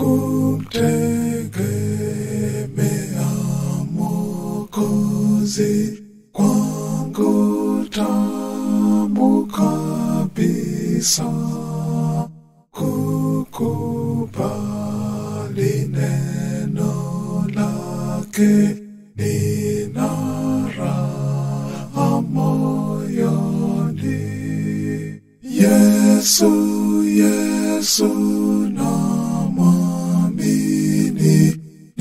Kumtegemea Mwokozi kwangu tamu kabisa, kukubali neno lake nina raha moyoni. Yesu namwamini,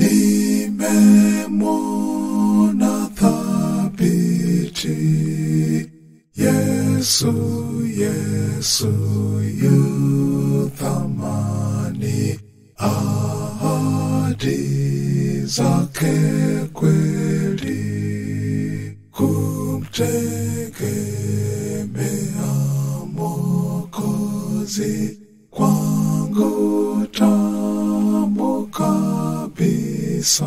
nimemwona thabiti. Yesu yu thamani, ahadi zake kweli. Kumtegemea Mwokozi kwangu tamu kabisa,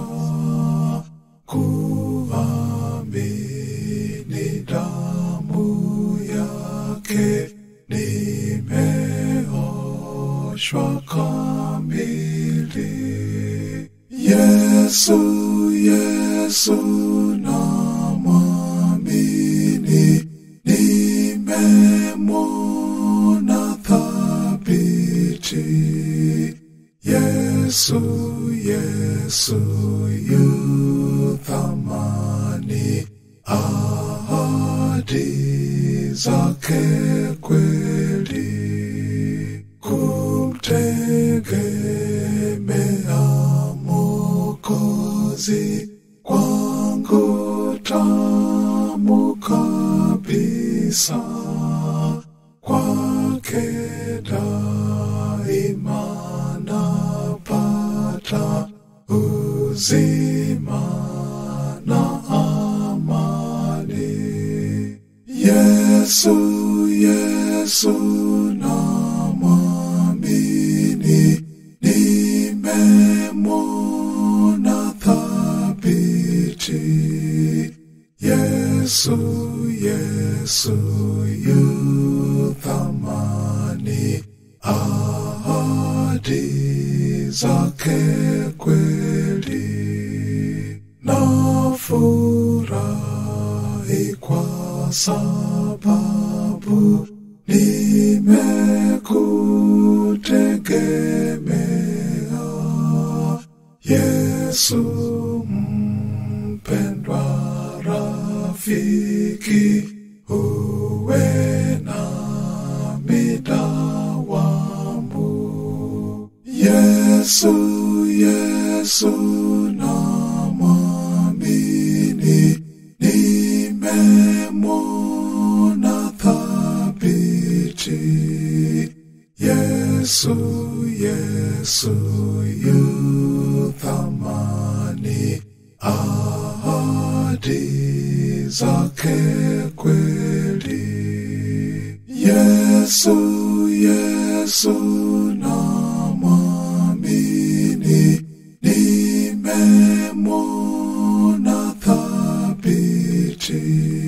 kuamini damu yake nimeoshwa kamili. Yesu namwamini, nimemwona thabiti. Yesu yu thamani, ahadi zake kweli. Kumtegemea Mwokozi kwangu tamu kabisa, kwake daima napata uzima na amani. Yesu namwamini, nimemwona thabiti. Yesu yu thamani, ahadi zake kweli. Nafurahi kwa sababu nimekutegemea. Yesu mpendwa rafiki, uwe nami dawamu. Yesu namwamini, nimemwona thabiti. Yesu yu thamani, ahadi zake kweli. Yesu namwamini, nimemwona thabiti.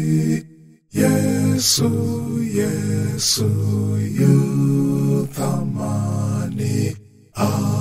Yesu yu thamani,